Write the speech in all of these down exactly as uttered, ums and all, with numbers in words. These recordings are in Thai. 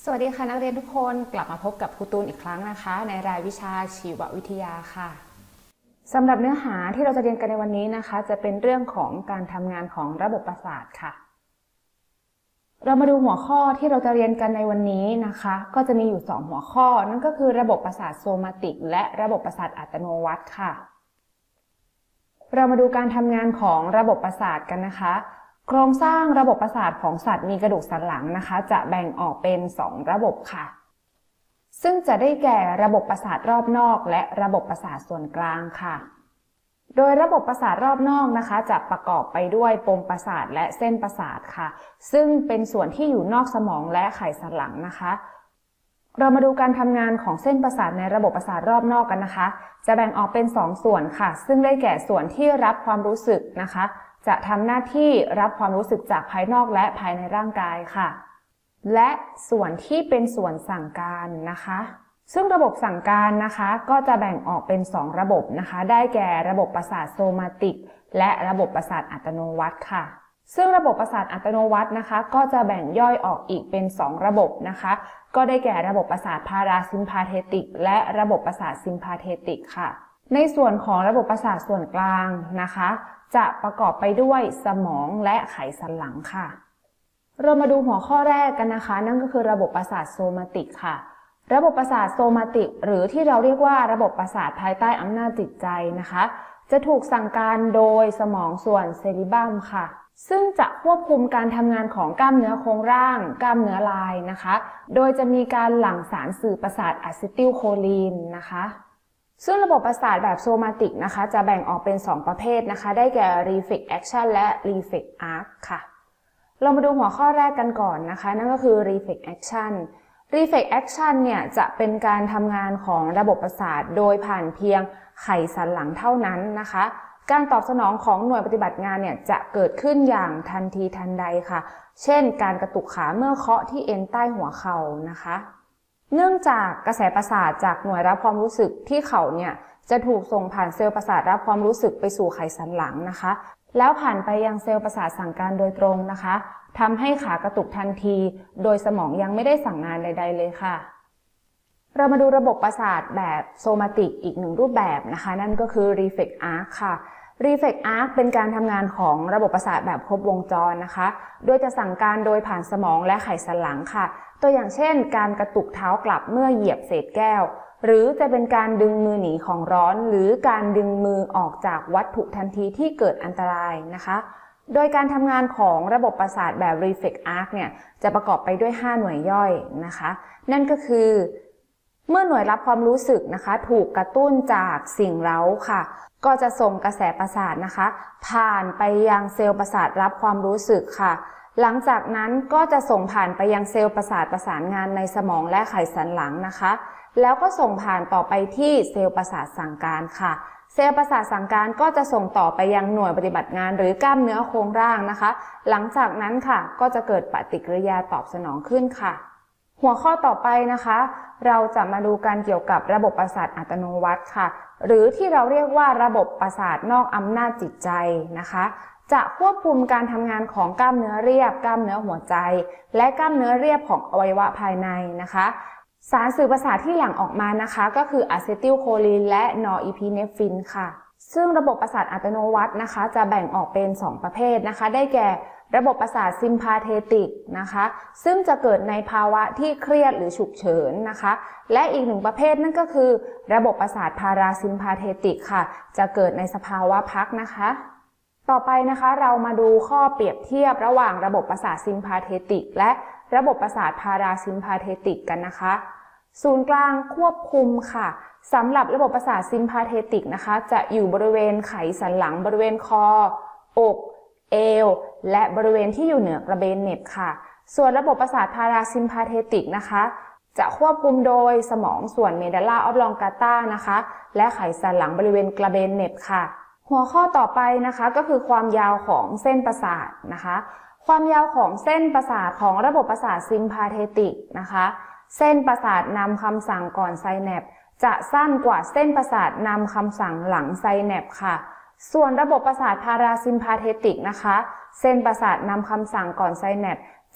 สวัสดีค่ะนักเรียนทุกคนกลับมาพบกับครูตูนอีกครั้งนะคะในรายวิชาชีววิทยาค่ะสำหรับเนื้อหาที่เราจะเรียนกันในวันนี้นะคะจะเป็นเรื่องของการทำงานของระบบประสาทค่ะเรามาดูหัวข้อที่เราจะเรียนกันในวันนี้นะคะก็จะมีอยู่สองหัวข้อนั่นก็คือระบบประสาทโซมาติกและระบบประสาทอัตโนมัติค่ะเรามาดูการทำงานของระบบประสาทกันนะคะโครงสร้างระบบประสาทของสัตว์มีกระดูกสันหลังนะคะจะแบ่งออกเป็นสองระบบค่ะซึ่งจะได้แก่ระบบประสาทรอบนอกและระบบประสาทส่วนกลางค่ะโดยระบบประสาทรอบนอกนะคะจะประกอบไปด้วยปมประสาทและเส้นประสาทค่ะซึ่งเป็นส่วนที่อยู่นอกสมองและไขสันหลังนะคะเรามาดูการทำงานของเส้นประสาทในระบบประสาทรอบนอกกันนะคะจะแบ่งออกเป็นสองส่วนค่ะซึ่งได้แก่ส่วนที่รับความรู้สึกนะคะจะทำหน้าที่รับความรู้สึกจากภายนอกและภายในร่างกายค่ะและส่วนที่เป็นส่วนสั่งการนะคะซึ่งระบบสั่งการนะคะก็จะแบ่งออกเป็นสองระบบนะคะได้แก่ระบบประสาทโซมาติกและระบบประสาทอัตโนมัติค่ะซึ่งระบบประสาทอัตโนมัตินะคะก็จะแบ่งย่อยออกอีกเป็นสองระบบนะคะก็ได้แก่ระบบประสาทพาราซิมพาเทติกและระบบประสาทซิมพาเทติกค่ะในส่วนของระบบประสาทส่วนกลางนะคะจะประกอบไปด้วยสมองและไขสันหลังค่ะเรามาดูหัวข้อแรกกันนะคะนั่นก็คือระบบประสาทโซมาติกค่ะระบบประสาทโซมาติกหรือที่เราเรียกว่าระบบประสาทภายใต้อำนาจจิตใจนะคะจะถูกสั่งการโดยสมองส่วนเซริบัมค่ะซึ่งจะควบคุมการทำงานของกล้ามเนื้อโครงร่างกล้ามเนื้อลายนะคะโดยจะมีการหลั่งสารสื่อประสาทอะซิติลโคลีนนะคะซึ่งระบบประสาทแบบโซมาติกนะคะจะแบ่งออกเป็นสองประเภทนะคะได้แก่ Reflex Action และ Reflex Arc ค่ะเรามาดูหัวข้อแรกกันก่อนนะคะนั่นก็คือ Reflex Action Reflex Action เนี่ยจะเป็นการทำงานของระบบประสาทโดยผ่านเพียงไขสันหลังเท่านั้นนะคะการตอบสนองของหน่วยปฏิบัติงานเนี่ยจะเกิดขึ้นอย่างทันทีทันใดค่ะเช่นการกระตุกขาเมื่อเคาะที่เอ็นใต้หัวเข่านะคะเนื่องจากกระแสประสาทจากหน่วยรับความรู้สึกที่เข่าเนี่ยจะถูกส่งผ่านเซลล์ประสาทรับความรู้สึกไปสู่ไขสันหลังนะคะแล้วผ่านไปยังเซลล์ประสาทสั่งการโดยตรงนะคะทำให้ขากระตุกทันทีโดยสมองยังไม่ได้สั่งงานใดๆเลยค่ะเรามาดูระบบประสาทแบบโซมาติกอีกหนึ่งรูปแบบนะคะนั่นก็คือ Reflex Arc ค่ะ Reflex Arc เป็นการทำงานของระบบประสาทแบบครบวงจรนะคะโดยจะสั่งการโดยผ่านสมองและไขสันหลังค่ะตัวอย่างเช่นการกระตุกเท้ากลับเมื่อเหยียบเศษแก้วหรือจะเป็นการดึงมือหนีของร้อนหรือการดึงมือออกจากวัตถุทันทีที่เกิดอันตรายนะคะโดยการทำงานของระบบประสาทแบบ Reflex Arc เนี่ยจะประกอบไปด้วยห้าหน่วยย่อยนะคะนั่นก็คือเมื่อหน่วยรับความรู้สึกนะคะถูกกระตุ้นจากสิ่งเร้าค่ะก็จะส่งกระแสประสาทนะคะผ่านไปยังเซลล์ประสาทรับความรู้สึกค่ะหลังจากนั้นก็จะส่งผ่านไปยังเซลล์ประสาทประสานงานในสมองและไขสันหลังนะคะแล้วก็ส่งผ่านต่อไปที่เซลล์ประสาทสั่งการค่ะเซลล์ประสาทสั่งการก็จะส่งต่อไปยังหน่วยปฏิบัติงานหรือกล้ามเนื้อโครงร่างนะคะหลังจากนั้นค่ะก็จะเกิดปฏิกิริยาตอบสนองขึ้นค่ะหัวข้อต่อไปนะคะเราจะมาดูการเกี่ยวกับระบบประสาทอัตโนมัติค่ะหรือที่เราเรียกว่าระบบประสาทนอกอำนาจจิตใจนะคะจะควบคุมการทำงานของกล้ามเนื้อเรียบกล้ามเนื้อหัวใจและกล้ามเนื้อเรียบของอวัยวะภายในนะคะสารสื่อประสาทที่หลั่งออกมานะคะก็คืออะซิติลโคลีนและนอร์อีพิเนฟรินค่ะซึ่งระบบประสาทอัตโนมัตินะคะจะแบ่งออกเป็นสองประเภทนะคะได้แก่ระบบประสาทซิมพาเทติกนะคะซึ่งจะเกิดในภาวะที่เครียดหรือฉุกเฉินนะคะและอีกหนึ่งประเภทนั่นก็คือระบบประสาทพาราซิมพาเทติกค่ะจะเกิดในสภาวะพักนะคะต่อไปนะคะเรามาดูข้อเปรียบเทียบระหว่างระบบประสาทซิมพาเทติกและระบบประสาทพาราซิมพาเทติกกันนะคะศูนย์กลางควบคุมค่ะสำหรับระบบประสาทซิมพาเทติกนะคะจะอยู่บริเวณไขสันหลังบริเวณคออกเอวและบริเวณที่อยู่เหนือกระเบนเหน็บค่ะส่วนระบบประสาทพาราซิมพาเทติกนะคะจะควบคุมโดยสมองส่วนเมดัลลาออฟลองกาตานะคะและไขสันหลังบริเวณกระเบนเหน็บค่ะหัวข้อต่อไปนะคะก็คือความยาวของเส้นประสาทนะคะความยาวของเส้นประสาทของระบบประสาทซิมพาเทติกนะคะเส้นประสาทนำคำสั่งก่อนไซแนปจะสั้นกว่าเส้นประสาทนำคำสั่งหลังไซแนปค่ะส่วนระบบประสาทพาราซิมพาเทติกนะคะเส้นประสาทนำคำสั่งก่อนไซแนป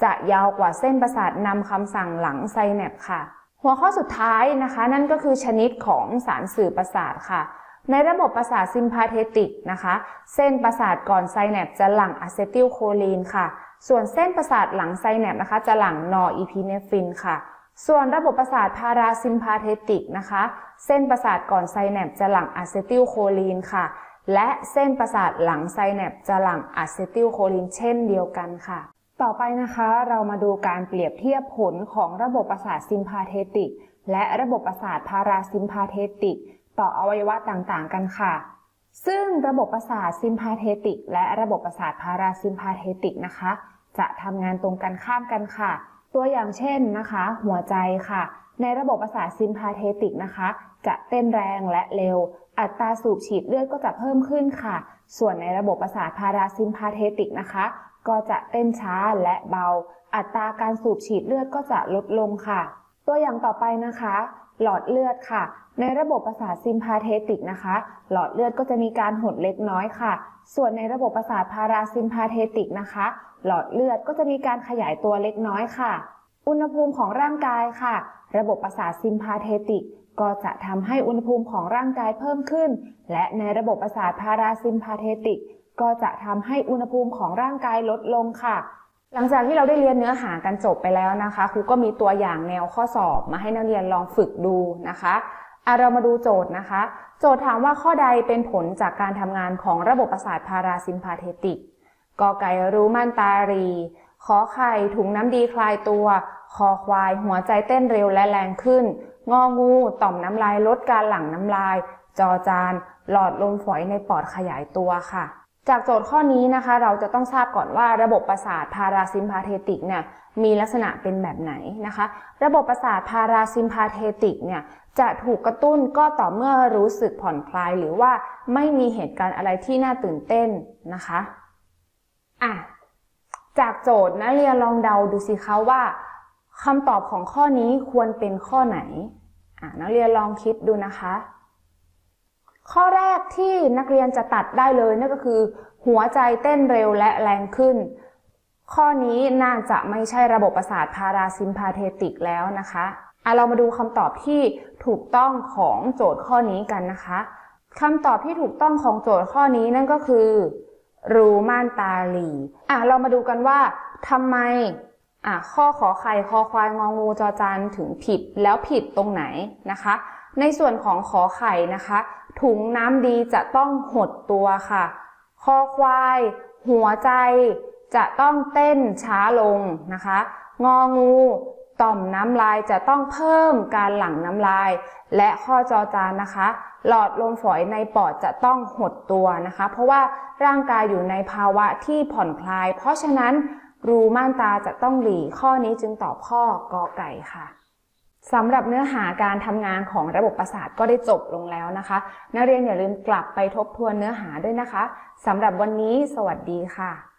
จะยาวกว่าเส้นประสาทนำคำสั่งหลังไซแนปค่ะหัวข้อสุดท้ายนะคะนั่นก็คือชนิดของสารสื่อประสาทค่ะในระบบประสาทซิมพาเทติกนะคะเส้นประสาทก่อนไซแนปจะหลั่งอะเซทิลโคลีนค่ะส่วนเส้นประสาทหลังไซแนปนะคะจะหลั่งนอร์อีพิเนฟรินค่ะส่วนระบบประสาทพาราซิมพาเทติกนะคะเส้นประสาทก่อนไซแนปจะหลั่งอะเซทิลโคลีนค่ะและเส้นประสาทหลังไซแนปจะหลั่งอะเซทิลโคลีนเช่นเดียวกันค่ะต่อไปนะคะเรามาดูการเปรียบเทียบผลของระบบประสาทซิมพาเทติกและระบบประสาทพาราซิมพาเทติกต่ออวัยวะต่างๆกันค่ะซึ่งระบบประสาทซิมพาเทติกและระบบประสาทพาราซิมพาเทติกนะคะจะทำงานตรงกันข้ามกันค่ะตัวอย่างเช่นนะคะหัวใจค่ะในระบบประสาทซิมพาเทติกนะคะจะเต้นแรงและเร็วอัตราสูบฉีดเลือดก็จะเพิ่มขึ้นค่ะส่วนในระบบประสาทพาราซิมพาเทติกนะคะก็จะเต้นช้าและเบาอัตราการสูบฉีดเลือดก็จะลดลงค่ะตัวอย่างต่อไปนะคะหลอดเลือดค่ะในระบบประสาทซิมพาเทติกนะคะหลอดเลือดก็จะมีการหดเล็กน้อยค่ะส่วนในระบบประสาทพาราซิมพาเทติกนะคะหลอดเลือดก็จะมีการขยายตัวเล็กน้อยค่ะอุณหภูมิของร่างกายค่ะระบบประสาทซิมพาเทติกก็จะทำให้อุณหภูมิของร่างกายเพิ่มขึ้นและในระบบประสาทพาราซิมพาเทติกก็จะทำให้อุณหภูมิของร่างกายลดลงค่ะหลังจากที่เราได้เรียนเนื้อหากันจบไปแล้วนะคะครูก็มีตัวอย่างแนวข้อสอบมาให้นักเรียนลองฝึกดูนะคะอ่ะเรามาดูโจทย์นะคะโจทย์ถามว่าข้อใดเป็นผลจากการทำงานของระบบประสาทพาราซิมพาเทติกกอไก่รู้ม่านตารีขอไข่ถุงน้ำดีคลายตัวคอควายหัวใจเต้นเร็วและแรงขึ้นงองูต่อมน้ำลายลดการหลั่งน้ำลายจอจานหลอดลมฝอยในปอดขยายตัวค่ะจากโจทย์ข้อนี้นะคะเราจะต้องทราบก่อนว่าระบบประสาทพาราซิมพาเทติกเนี่ยมีลักษณะเป็นแบบไหนนะคะระบบประสาทพาราซิมพาเทติกเนี่ยจะถูกกระตุ้นก็ต่อเมื่อรู้สึกผ่อนคลายหรือว่าไม่มีเหตุการณ์อะไรที่น่าตื่นเต้นนะคะอ่ะจากโจทย์นักเรียนลองเดาดูสิคะว่าคำตอบของข้อนี้ควรเป็นข้อไหนอ่ะนักเรียนลองคิดดูนะคะข้อแรกที่นักเรียนจะตัดได้เลยนั่นก็คือหัวใจเต้นเร็วและแรงขึ้นข้อนี้น่าจะไม่ใช่ระบบประสาทพาราซิมพาเทติกแล้วนะคะอ่ะเรามาดูคำตอบที่ถูกต้องของโจทย์ข้อนี้กันนะคะคำตอบที่ถูกต้องของโจทย์ข้อนี้นั่นก็คือรูม่านตาหลีอ่ะเรามาดูกันว่าทำไมอ่ะข้อขอไข่คอควายงองูจอจานถึงผิดแล้วผิดตรงไหนนะคะในส่วนของขอไข่นะคะถุงน้ำดีจะต้องหดตัวค่ะคอควายหัวใจจะต้องเต้นช้าลงนะคะงองูต่อมน้ำลายจะต้องเพิ่มการหลั่งน้ำลายและข้อจอจานนะคะหลอดลมฝอยในปอดจะต้องหดตัวนะคะเพราะว่าร่างกายอยู่ในภาวะที่ผ่อนคลายเพราะฉะนั้นรูม่านตาจะต้องหลีข้อนี้จึงตอบข้อกอไก่ค่ะสำหรับเนื้อหาการทำงานของระบบประสาทก็ได้จบลงแล้วนะคะนักเรียนอย่าลืมกลับไปทบทวนเนื้อหาด้วยนะคะสำหรับวันนี้สวัสดีค่ะ